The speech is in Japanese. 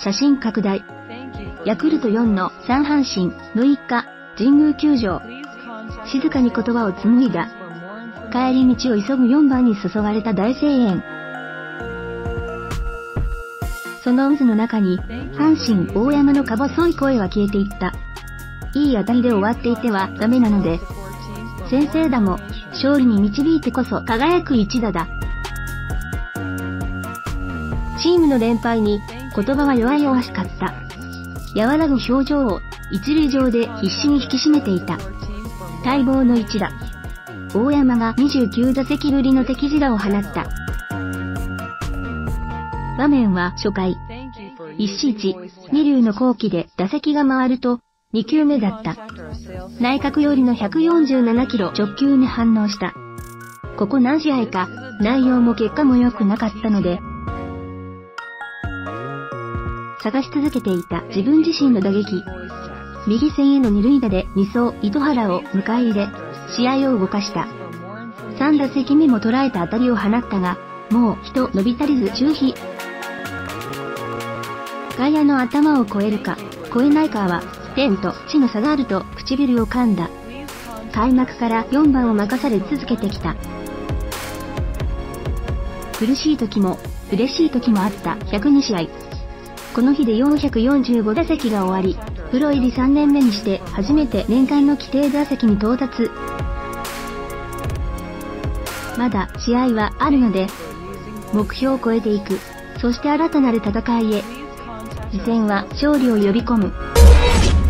写真拡大。ヤクルト4の3阪神、6日、神宮球場。静かに言葉を紡いだ。帰り道を急ぐ4番に注がれた大声援。その渦の中に、阪神大山のか細い声は消えていった。いい当たりで終わっていてはダメなので、先制打も勝利に導いてこそ輝く一打だ。チームの連敗に言葉は弱々しかった。和らぐ表情を一塁上で必死に引き締めていた。待望の一打。大山が29打席ぶりの敵地打を放った。場面は初回。一死一、二塁の好機で打席が回ると、2球目だった。内角寄りの147キロ直球に反応した。ここ何試合か、内容も結果も良くなかったので、探し続けていた自分自身の打撃。右線への二塁打で2走糸原を迎え入れ、試合を動かした。3打席目も捉えた当たりを放ったが、もう一伸び足りず中飛。外野の頭を越えるか、越えないかは、天と地の差があると唇を噛んだ。開幕から4番を任され続けてきた。苦しい時も、嬉しい時もあった102試合。この日で445打席が終わり、プロ入り3年目にして初めて年間の規定打席に到達。まだ試合はあるので、目標を超えていく。そして新たなる戦いへ。次戦は勝利を呼び込む。